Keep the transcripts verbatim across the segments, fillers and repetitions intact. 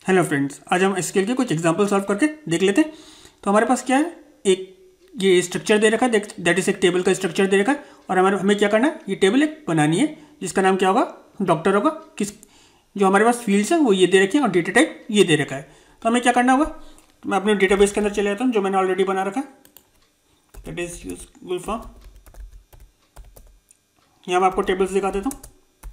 Hello friends, आज हम SQL के कुछ एग्जांपल सॉल्व करके देख लेते हैं। तो हमारे पास क्या है, एक ये स्ट्रक्चर दे रखा है, दैट इज एक टेबल का स्ट्रक्चर दे रखा है और हमारे हमें क्या करना है, ये टेबल एक बनानी है जिसका नाम क्या होगा, डॉक्टर होगा। किस जो हमारे पास फील्ड्स हैं वो ये दे रखे हैं और डेटा टाइप ये दे रखा है। तो हमें क्या करना होगा, तो मैं अपने डेटाबेस के अंदर चले जाता हूँ जो मैंने ऑलरेडी बना रखा है, दैट इज यूजफुल फॉर्म। यहाँ मैं आपको टेबल्स दिखा देता हूँ।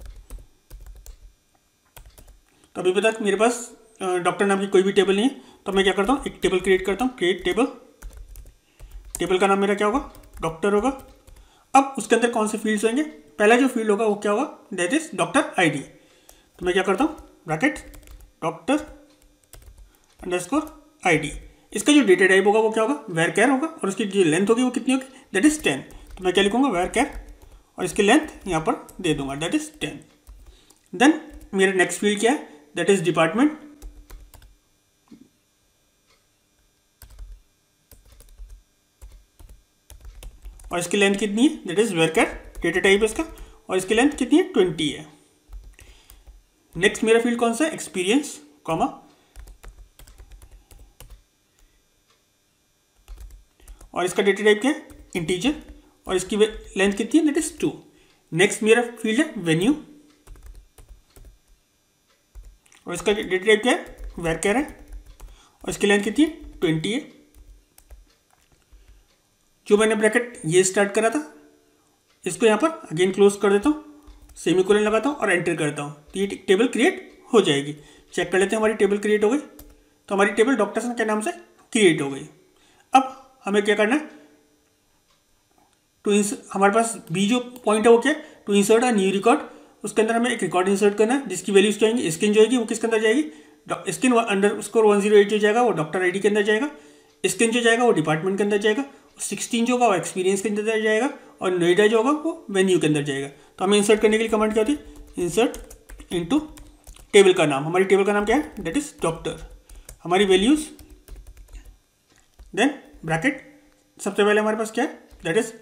तो अभी तक मेरे पास डॉक्टर नाम की कोई भी टेबल नहीं है, तो मैं क्या करता हूँ, एक टेबल क्रिएट करता हूँ, क्रिएट टेबल। टेबल का नाम मेरा क्या होगा, डॉक्टर होगा। अब उसके अंदर कौन से फील्ड्स होंगे, पहला जो फील्ड होगा वो क्या होगा, दैट इज डॉक्टर आईडी। तो मैं क्या करता हूँ, ब्रैकेट डॉक्टर अंडरस्कोर आईडी। इसका जो डेटा टाइप होगा वो क्या होगा, वेर कैर होगा और उसकी जो लेंथ होगी वो कितनी होगी, दैट इज टेन। तो मैं क्या लिखूंगा, वेर कैर और इसकी लेंथ यहाँ पर दे दूंगा, दैट इज टेन। देन मेरा नेक्स्ट फील्ड क्या है, दैट इज डिपार्टमेंट। और इसकी लेंथ कितनी है, that is varchar, data type इसका, और इसकी लेंथ कितनी है, ट्वेंटी है। नेक्स्ट मेरा फील्ड कौन सा है, एक्सपीरियंस कॉमा, और इसका डेटा टाइप क्या है, इंटीजर, और इसकी लेंथ कितनी है, दैट इज टू। नेक्स्ट मेरा फील्ड है वेन्यू और इसका डेटा टाइप क्या है, वेर कैर है और इसकी लेंथ कितनी है, ट्वेंटी है। जो मैंने ब्रैकेट ये स्टार्ट करा था इसको यहाँ पर अगेन क्लोज कर देता हूँ, सेमीकोलन लगाता हूँ और एंटर करता हूँ, तो ये टेबल क्रिएट हो जाएगी। चेक कर लेते हैं हमारी टेबल क्रिएट हो गई। तो हमारी टेबल डॉक्टर्स के नाम से क्रिएट हो गई। अब हमें क्या करना है, टू हमारे पास बी जो पॉइंट है वो क्या है, to insert a new record. उसके अंदर हमें एक रिकॉर्ड इंसर्ट करना है जिसकी वैल्यूज क्या आएंगी, स्किन जो आएगी वो किसके अंदर जाएगी, skin underscore one zero eight जो जाएगा वो डॉक्टर आईडी के अंदर जाएगा, स्किन जो जाएगा वो डिपार्टमेंट के अंदर जाएगा, सिक्सटीन जो होगा वो एक्सपीरियंस के अंदर जाएगा और नोएडा जो होगा वो वेन्यू के अंदर जाएगा। तो हमें इंसर्ट करने के लिए कमांड क्या होती है, इंसर्ट इनटू टेबल का नाम। हमारी टेबल का नाम क्या है, दैट इज डॉक्टर। हमारी वैल्यूज, देन ब्रैकेट, सबसे पहले हमारे पास क्या है, दैट इज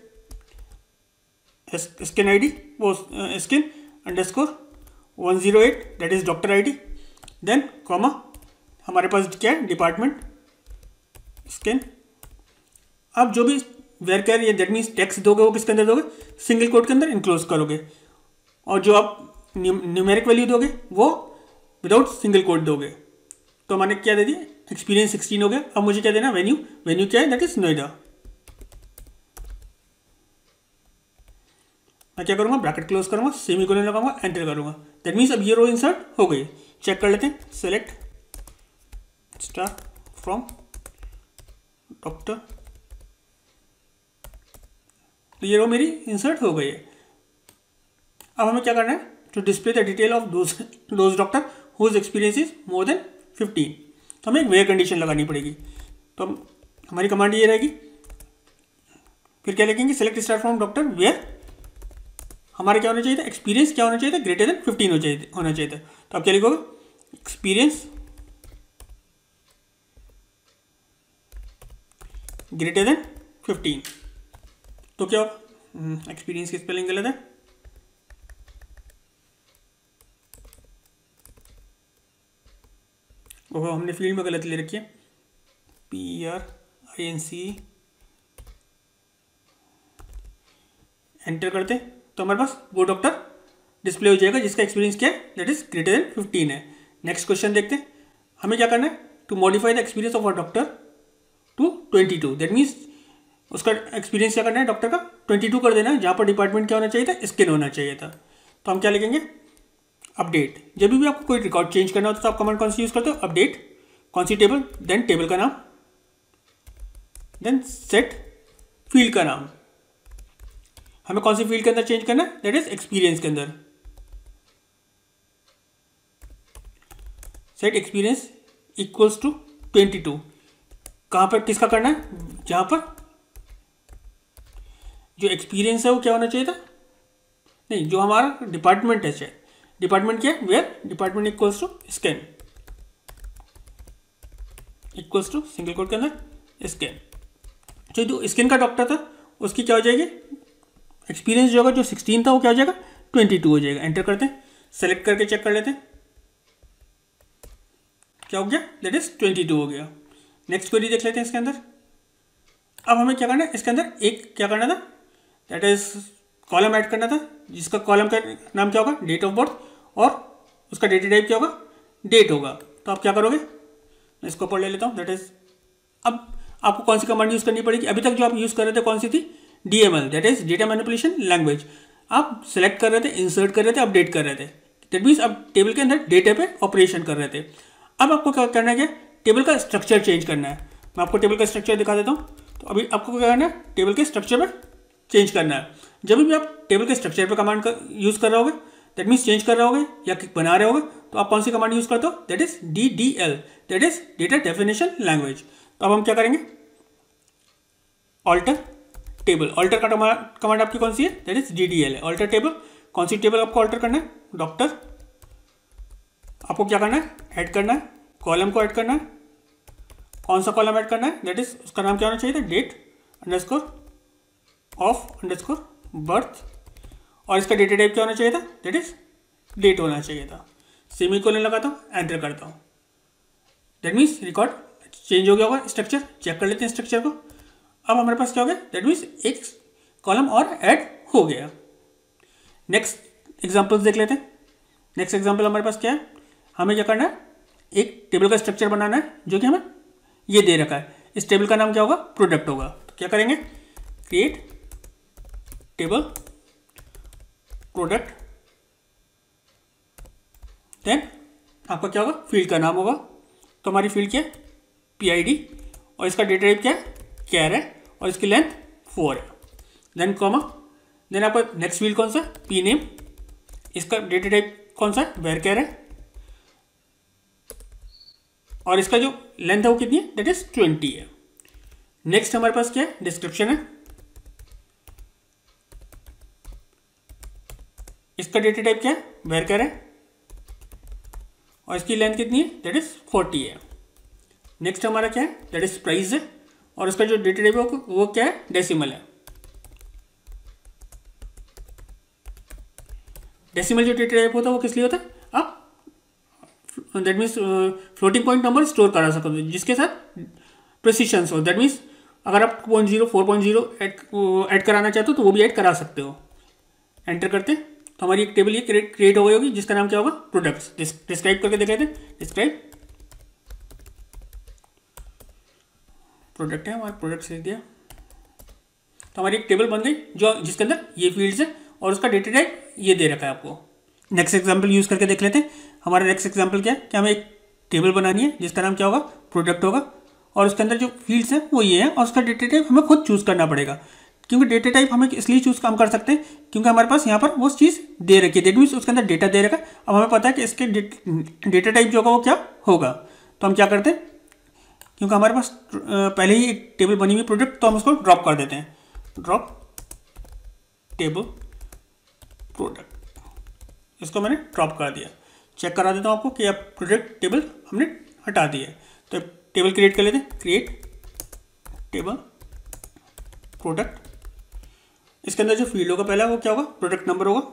स्किन आईडी, वो skin underscore one zero eight that is doctor ID, then comma हमारे पास क्या है, डिपार्टमेंट स्किन। अब जो भी वेर कैर या दैट मीन्स टेक्स्ट दोगे वो किसके अंदर दोगे, सिंगल कोट के अंदर इनक्लोज करोगे, और जो आप न्यूमेरिक वैल्यू दोगे वो विदाउट सिंगल कोट दोगे। तो मैंने क्या दे दिया, एक्सपीरियंस सिक्सटीन हो गया। अब मुझे क्या देना, वेन्यू, वेन्यू क्या है, दैट इज नोएडा। मैं क्या करूँगा, ब्रैकेट क्लोज करूँगा, सेमीकोलन लगाऊंगा, एंटर करूँगा, दैट मीन्स अब ये रो इंसर्ट हो गई। चेक कर लेते हैं, सेलेक्ट स्टार फ्रॉम डॉक्टर, तो ये रो मेरी इंसर्ट हो गई है। अब हमें क्या करना है, to display the detail of those those doctor whose experience is more than fifteen. तो हमें एक वेयर कंडीशन लगानी पड़ेगी। तो हम हमारी कमांड ये रहेगी, फिर क्या लिखेंगे, select star from doctor where हमारा क्या होना चाहिए था, एक्सपीरियंस क्या होना चाहिए था, ग्रेटर देन फिफ्टीन हो चाहिए होना चाहिए था। तो आप क्या लिखोगे, एक्सपीरियंस ग्रेटर देन फिफ्टीन। तो क्या एक्सपीरियंस की स्पेलिंग गलत है, ओहो हमने फील्ड में गलत ले रखी है, P R I N C, enter करते तो हमारे पास वो डॉक्टर डिस्प्ले हो जाएगा जिसका एक्सपीरियंस क्या है, that is greater than fifteen है। नेक्स्ट क्वेश्चन देखते हैं, हमें क्या करना है, to modify the experience of a doctor to twenty two, that means उसका एक्सपीरियंस क्या करना है, डॉक्टर का ट्वेंटी टू कर देना है, जहाँ पर डिपार्टमेंट क्या होना चाहिए था, स्किन होना चाहिए था। तो हम क्या लिखेंगे, अपडेट। जब भी आपको कोई रिकॉर्ड चेंज करना होता है तो आप कमांड कौन सी यूज करते हो, अपडेट, कौन सी टेबल, देन टेबल का नाम, देन सेट फील्ड का नाम। हमें कौन सी फील्ड के अंदर चेंज करना है, दैट इज एक्सपीरियंस के अंदर, set experience equals to twenty two. कहाँ पर किसका करना है, जहाँ पर जो एक्सपीरियंस है वो क्या होना चाहिए था, नहीं जो हमारा डिपार्टमेंट है, शायद डिपार्टमेंट क्या है, where department equals to scan, equals to single quote के अंदर स्कैन। जो जो स्किन का डॉक्टर था उसकी क्या हो जाएगी, एक्सपीरियंस जो होगा, जो सिक्सटीन था वो क्या हो जाएगा, ट्वेंटी टू हो जाएगा। एंटर करते हैं, सेलेक्ट करके चेक कर लेते हैं, क्या हो गया, दैट इज ट्वेंटी टू हो गया। नेक्स्ट क्वेरी देख लेते हैं इसके अंदर। अब हमें क्या करना है, इसके अंदर एक क्या करना था, दैट इज कॉलम ऐड करना था, जिसका कॉलम का नाम क्या होगा, डेट ऑफ बर्थ, और उसका डेटा टाइप क्या होगा, डेट होगा। तो आप क्या करोगे, मैं इसको पढ़ ले लेता हूँ। दैट इज अब आपको कौन सी कमांड यूज़ करनी पड़ेगी, अभी तक जो आप यूज़ कर रहे थे कौन सी थी, D M L, that is data manipulation language. आप सेलेक्ट कर रहे थे, इंसर्ट कर रहे थे, अपडेट कर रहे थे, दैट मीन्स अब टेबल के अंदर डेटा पे ऑपरेशन कर रहे थे। अब आपको क्या करना है, क्या टेबल का स्ट्रक्चर चेंज करना है। मैं आपको टेबल का स्ट्रक्चर दिखा देता हूँ। तो अभी आपको क्या करना है, टेबल के स्ट्रक्चर में चेंज करना है। जब भी आप टेबल के स्ट्रक्चर पे कमांड का यूज़ कर रहे होगे, दैट मीन्स चेंज कर रहे होगे या बना रहे होगे, तो आप कौन सी कमांड यूज़ करते हो, that is D D L, that is data definition language. तो अब हम क्या करेंगे, ऑल्टर टेबल, ऑल्टर का कमांड आपकी कौन सी है, that is D D L है, ऑल्टर टेबल। कौन सी टेबल आपको ऑल्टर करना है, डॉक्टर। आपको क्या करना है, ऐड करना है, कॉलम को ऐड करना है। कौन सा कॉलम ऐड करना है, दैट इज उसका नाम क्या होना चाहिए था, date underscore of underscore birth, और इसका डेटा टाइप क्या होना चाहिए था, दैट इज डेट होना चाहिए था। सेमी कोलन लगाता हूँ, एंटर करता हूँ, दैट मीन्स रिकॉर्ड चेंज हो गया होगा स्ट्रक्चर। चेक कर लेते हैं स्ट्रक्चर को। अब हमारे पास क्या हो गया, दैट मीन्स एक कॉलम और ऐड हो गया। नेक्स्ट एग्जाम्पल्स देख लेते हैं। नेक्स्ट एग्जाम्पल हमारे पास क्या है, हमें क्या करना है, एक टेबल का स्ट्रक्चर बनाना है जो कि हमें ये दे रखा है। इस टेबल का नाम क्या होगा, प्रोडक्ट होगा। तो क्या करेंगे, क्रिएट टेबल प्रोडक्ट, देन आपका क्या होगा, फील्ड का नाम होगा। तो हमारी फील्ड क्या है, पी आई डी, और इसका डेटा टाइप क्या है, कैर है, और इसकी लेंथ फोर है। देन कॉमा, देन आपका नेक्स्ट फील्ड कौन सा, पी नेम, इसका डेटा टाइप कौन सा है, वेर कैर है, और इसका जो लेंथ है वो कितनी है, दैट इज ट्वेंटी है। नेक्स्ट हमारे पास क्या है, डिस्क्रिप्शन है, इसका डेटा टाइप क्या है, वेर कैर है, और इसकी लेंथ कितनी है, दैट इज फोर्टी है। नेक्स्ट हमारा क्या है, दैट इज प्राइस है, और उसका जो डेटा टाइप है वो क्या है, डेसिमल है। डेसिमल जो डेटा टाइप होता है वो किस लिए होता है, आप that means floating point number store करा सकते हो जिसके साथ प्रिसिशंस हो। दैट मीन्स अगर आप two point zero four point zero add कराना चाहते हो तो वो भी ऐड करा सकते हो। एंटर करते तो हमारी एक टेबल ये क्रिएट क्रिएट हो गई होगी जिसका नाम क्या होगा, प्रोडक्ट्स। डिस्क्राइब करके देख लेते हैं, डिस्क्राइब प्रोडक्ट है, हमारा प्रोडक्ट लिख दिया। तो हमारी एक टेबल बन गई जो जिसके अंदर ये फील्ड्स है और उसका डेटा टाइप ये दे रखा है आपको। नेक्स्ट एग्जाम्पल यूज़ करके देख लेते हैं। हमारा नेक्स्ट एग्जाम्पल क्या है कि हमें एक टेबल बनानी है जिसका नाम क्या होगा, प्रोडक्ट होगा, और उसके अंदर जो फील्ड्स हैं वो ये है, और उसका डेटा टाइप हमें खुद चूज़ करना पड़ेगा। क्योंकि डेटा टाइप हमें इसलिए चूज़ काम कर सकते हैं क्योंकि हमारे पास यहाँ पर वो चीज़ दे रखी है, दैट मीन्स उसके अंदर डेटा दे रखा है। अब हमें पता है कि इसके डेटा टाइप जो होगा वो क्या होगा। तो हम क्या करते हैं, क्योंकि हमारे पास पहले ही एक टेबल बनी हुई प्रोडक्ट, तो हम उसको ड्रॉप कर देते हैं, ड्रॉप टेबल प्रोडक्ट, इसको मैंने ड्रॉप कर दिया। चेक करा देता हूँ आपको कि अब प्रोडक्ट टेबल हमने हटा दी है। तो टेबल क्रिएट कर लेते हैं, क्रिएट टेबल प्रोडक्ट। इसके अंदर जो फील्ड होगा पहला वो क्या होगा, प्रोडक्ट नंबर होगा,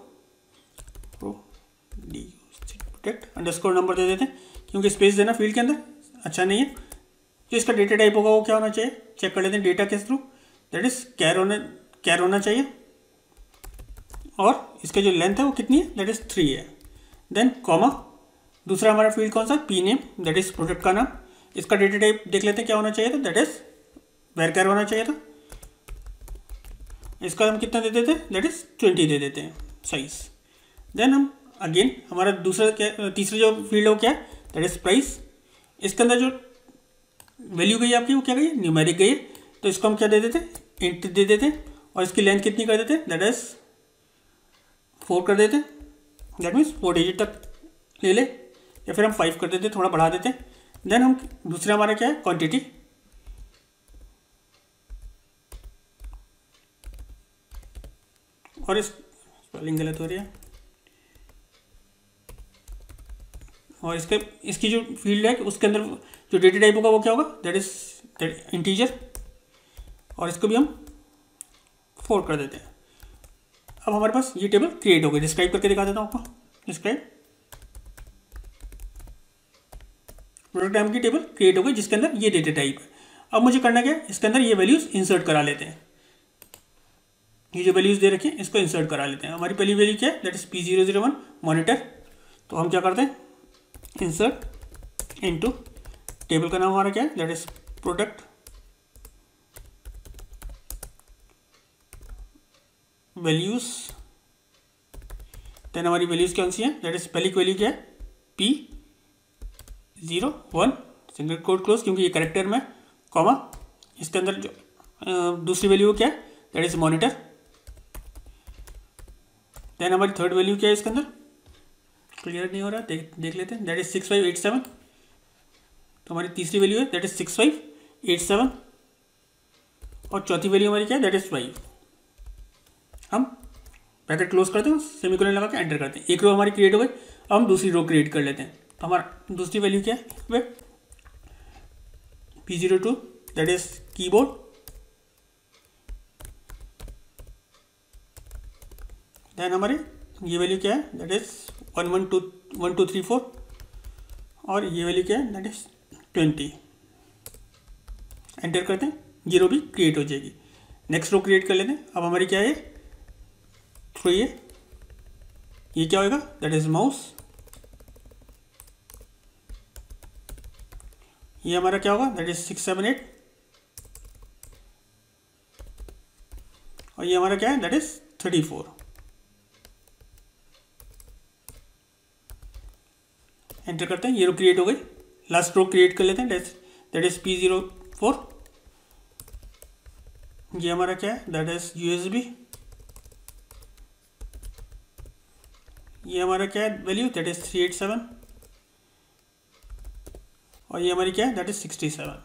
प्रोडक्ट अंडरस्कोर नंबर दे देते हैं क्योंकि स्पेस देना फील्ड के अंदर अच्छा नहीं है। जो इसका डेटा टाइप होगा वो क्या होना चाहिए, चेक कर लेते हैं डेटा के थ्रू, दैट इज कैर होना कैर होना चाहिए, और इसका जो लेंथ है वो कितनी है, दैट इज थ्री है। देन कॉमा, दूसरा हमारा फील्ड कौन सा, P name, that is product का नाम। इसका डेटा टाइप देख लेते हैं क्या होना चाहिए था, दैट इज वेर कैर होना चाहिए था। इसका हम कितना दे देते हैं, दैट इज ट्वेंटी दे देते हैं साइज। देन हम अगेन हमारा दूसरा क्या, तीसरा जो फील्ड हो क्या है, दैट इज प्राइस। इसके अंदर जो वैल्यू गई आपकी वो क्या गई, न्यूमेरिक गई है, तो इसको हम क्या दे देते हैं, इंट दे देते हैं, और इसकी लेंथ कितनी कर देते हैं, दैट इज फोर कर देते हैं, दैट मीन्स फोर डिजिट तक ले ले, या फिर हम फाइव कर देते हैं, थोड़ा बढ़ा देते हैं। देन हम दूसरा हमारा क्या है, क्वांटिटी, और इस स्पेलिंग गलत हो रही है, और इसके इसकी जो फील्ड है उसके अंदर जो डेटा टाइप होगा वो क्या होगा, दैट इज दैट इंटीजर, और इसको भी हम फोर कर देते हैं। अब हमारे पास ये टेबल क्रिएट हो गई। डिस्क्राइब करके दिखा देता हूँ आपको, डिस्क्राइब प्रोडक्ट नाम की टेबल क्रिएट हो गई जिसके अंदर ये डेटा टाइप है। अब मुझे करना क्या है, इसके अंदर ये वैल्यूज़ इंसर्ट करा लेते हैं। ये जो वैल्यूज़ दे रखी है इसको इंसर्ट करा लेते हैं। हमारी पहली वैल्यू क्या है, that is P zero zero one monitor. तो हम क्या करते हैं, इंसर्ट इनटू टेबल का नाम हमारा क्या है, that is product values. Then हमारी वैल्यूज कौन सी है, दैट इज पहली वैल्यू क्या है, P zero one single quote close क्योंकि ये करेक्टर में, कॉमा इसके अंदर जो आ, दूसरी वैल्यू क्या है, दैट इज मॉनिटर। देन हमारी थर्ड वैल्यू क्या है, इसके अंदर क्लियर नहीं हो रहा, देख देख लेते हैं, that is six five eight seven. तो हमारी तीसरी वैल्यू है that is six five eight seven और चौथी वैल्यू हमारी क्या है, दैट इज फाइव। हम ब्रैकेट क्लोज करते हैं, सेमीकोलन लगा के एंटर करते हैं। एक रो हमारी क्रिएट हो गई। अब हम दूसरी रो क्रिएट कर लेते हैं। तो हमारा दूसरी वैल्यू क्या है, वे P zero two that is keyboard. Then हमारे ये वैल्यू क्या है, that is one one two one two three four और ये वैल्यू क्या है, दैट इज ट्वेंटी। एंटर करते हैं, ये रो भी क्रिएट हो जाएगी। नेक्स्ट रो क्रिएट कर लेते हैं। अब हमारी क्या है, तो ये ये क्या होगा, दैट इज माउस। ये हमारा क्या होगा, that is six seven eight और ये हमारा क्या है, that is thirty four. Enter करते हैं, ये रो क्रिएट हो गई। लास्ट रो क्रिएट कर लेते हैं, that is P zero four. ये हमारा क्या है, दैट इज यूएसबी। ये हमारा क्या है value, that is three eight seven और ये हमारी क्या है, that is sixty seven.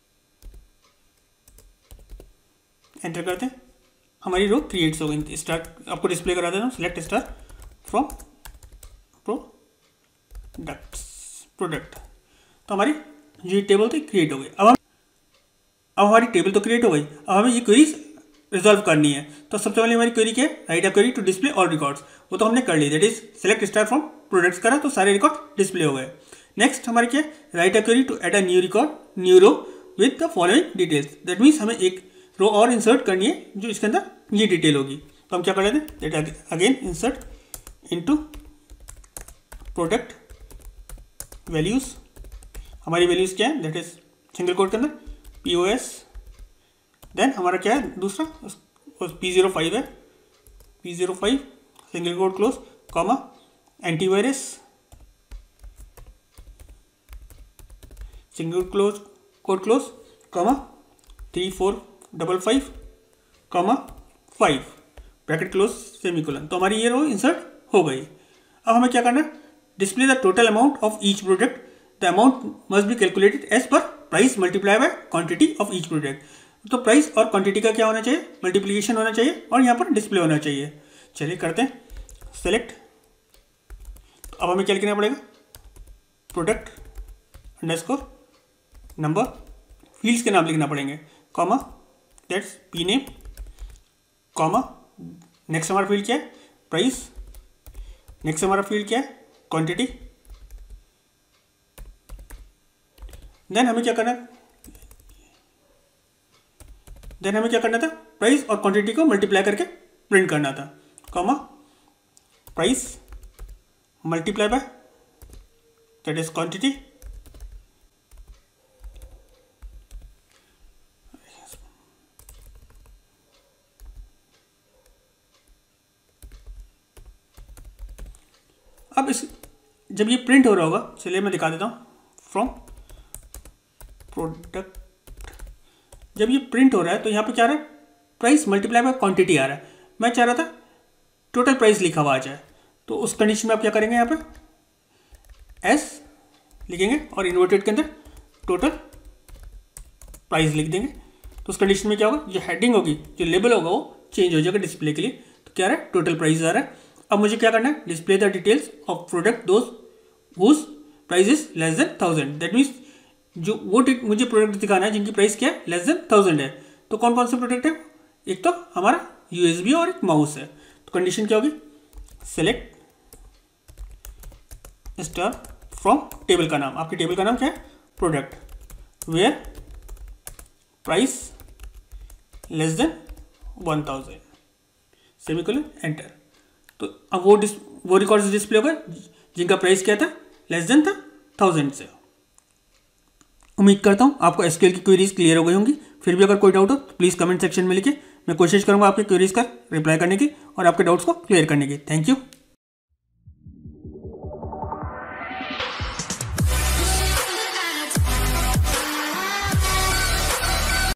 Enter करते हैं, हमारी रो क्रिएट्स हो गई। स्टार्ट आपको डिस्प्ले करा देता हूँ, select star from products product. तो हमारी जो टेबल थी क्रिएट हो गई। अब हम अब हमारी टेबल तो क्रिएट हो गई। अब हमें ये क्वेरीज रिजॉल्व करनी है। तो सबसे पहले हमारी क्वेरी क्या है, write a query to display all records. वो तो हमने कर ली, that is select star from products करा तो सारे रिकॉर्ड डिस्प्ले हो गए। नेक्स्ट हमारे क्या है, write a query to add a new record new row with the following details. That means हमें एक रो और इंसर्ट करनी है जो इसके अंदर ये डिटेल होगी। तो हम क्या कर लेते हैं, that again insert into product values. हमारी वैल्यूज क्या है, दैट इज सिंगल कोड के अंदर पी ओ एस। देन हमारा क्या है दूसरा, पी जीरो फाइव है, P zero five single code close comma antivirus single close code close comma three four double five comma five bracket close semicolon. तो हमारी ये रो इंसर्ट हो गई। अब हमें क्या करना है, display the total amount of each product. The amount must be calculated as per price multiply by quantity of each product. तो प्राइस और क्वांटिटी का क्या होना चाहिए, मल्टीप्लिकेशन होना चाहिए और यहाँ पर डिस्प्ले होना चाहिए। चलिए करते हैं सेलेक्ट। तो अब हमें क्या लिखना पड़ेगा, प्रोडक्ट अंडरस्कोर नंबर, फील्ड्स के नाम लिखना पड़ेंगे, comma that's P name comma next हमारा फील्ड क्या है, प्राइस। नेक्स्ट हमारा फील्ड क्या है, क्वांटिटी। देन हमें क्या करना है, देन हमें क्या करना था, प्राइस और क्वांटिटी को मल्टीप्लाई करके प्रिंट करना था, comma price multiply by that is quantity. अब इस जब ये प्रिंट हो रहा होगा, चलिए मैं दिखा देता हूँ, फ्रॉम प्रोडक्ट जब ये प्रिंट हो रहा है तो यहाँ पे क्या आ रहा है, प्राइस मल्टीप्लाई बाय क्वांटिटी आ रहा है। मैं चाह रहा था टोटल प्राइस लिखा हुआ आ जाए। तो उस कंडीशन में आप क्या करेंगे, यहाँ पे एस लिखेंगे और इन्वर्टेड के अंदर टोटल प्राइस लिख देंगे। तो उस कंडीशन में क्या होगा, जो हेडिंग होगी, जो लेबल होगा वो चेंज हो जाएगा डिस्प्ले के लिए। तो क्या आ रहा है, टोटल प्राइस आ रहा है। अब मुझे क्या करना है, display the details of product those whose price is less than thousand. That means जो वो मुझे प्रोडक्ट दिखाना है जिनकी प्राइस क्या है, लेस देन थाउजेंड है। तो कौन कौन से प्रोडक्ट है, एक तो हमारा यूएसबी और एक माउस है। तो कंडीशन क्या होगी, सेलेक्ट स्टार फ्रॉम टेबल का नाम, आपकी टेबल का नाम क्या है, product where price less than one thousand, semicolon enter. तो अब वो डिस वो रिकॉर्ड्स डिस्प्ले हो गए जिनका प्राइस क्या था, लेस देन था थाउजेंड से। उम्मीद करता हूँ आपको एसक्यूएल की क्वेरीज क्लियर हो गई होंगी। फिर भी अगर कोई डाउट हो तो प्लीज़ कमेंट सेक्शन में लिखिए, मैं कोशिश करूँगा आपकी क्वेरीज का रिप्लाई करने की और आपके डाउट्स को क्लियर करने की। Thank you.